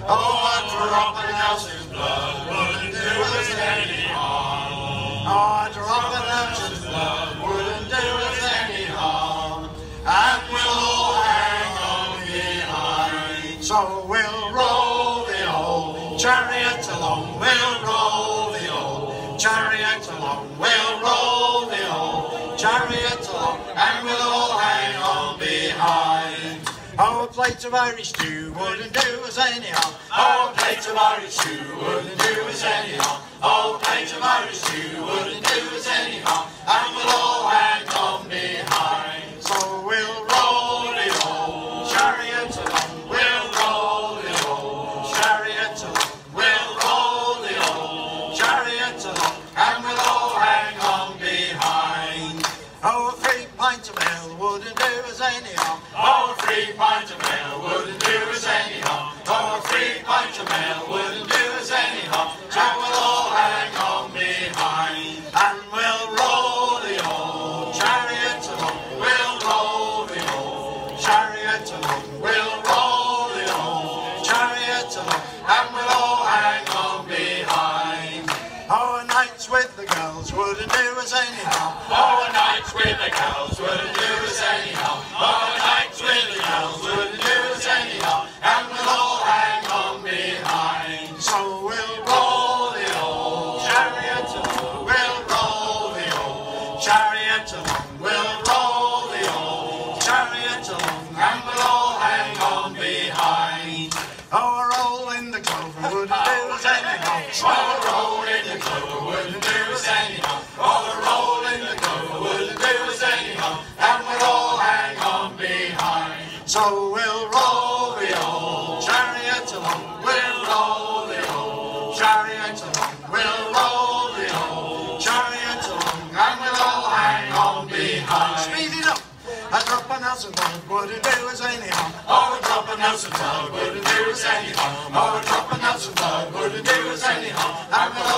Oh, a drop of Nelson's blood wouldn't do us any harm. Oh, a drop of Nelson's blood wouldn't do us any harm. And we'll all hang on behind. So we'll roll the old chariot along. We'll roll the old chariot along. We'll roll the old chariot along. And we'll all hang on behind. Oh, a plate of Irish stew wouldn't do us any harm. Oh, a plate of Irish stew wouldn't do us any harm. Oh, a plate of Irish stew wouldn't do us any harm. And we'll all hang on behind. So we'll roll the old chariot along. We'll roll the old chariot along. We'll roll the old chariot along. And we'll all hang on behind. Oh, a 3 pints of ale wouldn't do us any harm. Oh, 3 pints of ale wouldn't do us any harm. Oh, 3 pints of ale wouldn't do us any harm. And we'll all hang on behind. And we'll roll the old chariot along. We'll roll the old chariot along. We'll roll the old chariot along. And we'll all hang on behind. Oh, a nights with the girls wouldn't do us any harm. Oh, a nights with the girls wouldn't do us any harm. Oh, a nights with the girls wouldn't do us any harm. And we'll all hang on behind. So we'll roll the old chariot along. We'll roll the old chariot along. We'll roll the old chariot along. And we'll all hang on behind. Oh, a roll in the clover wouldn't do us any harm. Oh, a roll in the clover wouldn't do us any harm. Oh, a roll in the clover wouldn't do us any harm. And we'll all hang on behind. So we'll roll the old chariot along. We'll roll the old chariot along. We'll roll the old chariot along. And we'll all hang on behind. Speed it up. A drop of Nelson's blood wouldn't do us any harm. Oh, a drop of Nelson's blood wouldn't do us any harm. Oh, a drop of Nelson's blood wouldn't do us any harm. And we'll